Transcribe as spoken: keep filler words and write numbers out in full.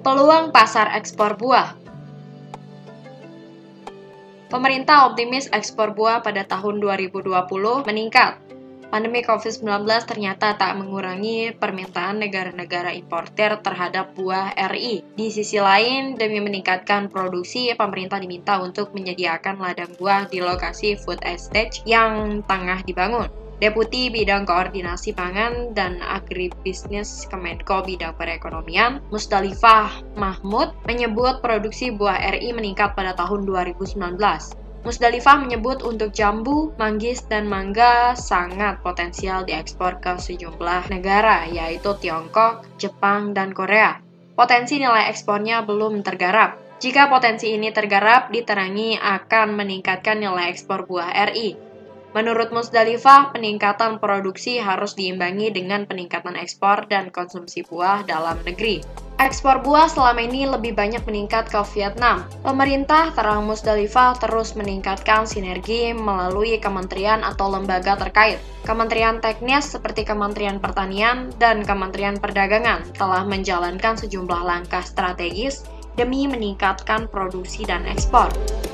Peluang pasar ekspor buah. Pemerintah optimis ekspor buah pada tahun dua ribu dua puluh meningkat. Pandemi covid sembilan belas ternyata tak mengurangi permintaan negara-negara importer terhadap buah R I. Di sisi lain, demi meningkatkan produksi, pemerintah diminta untuk menyediakan ladang buah di lokasi food estate yang tengah dibangun. Deputi Bidang Koordinasi Pangan dan Agribisnis Kemenko Bidang Perekonomian, Musdalifah Mahmud, menyebut produksi buah R I meningkat pada tahun dua ribu sembilan belas. Musdalifah menyebut untuk jambu, manggis, dan mangga sangat potensial diekspor ke sejumlah negara, yaitu Tiongkok, Jepang, dan Korea. Potensi nilai ekspornya belum tergarap. Jika potensi ini tergarap, diterangi akan meningkatkan nilai ekspor buah R I. Menurut Musdalifah, peningkatan produksi harus diimbangi dengan peningkatan ekspor dan konsumsi buah dalam negeri. Ekspor buah selama ini lebih banyak meningkat ke Vietnam. Pemerintah, terang Musdalifah, terus meningkatkan sinergi melalui kementerian atau lembaga terkait. Kementerian teknis seperti Kementerian Pertanian dan Kementerian Perdagangan telah menjalankan sejumlah langkah strategis demi meningkatkan produksi dan ekspor.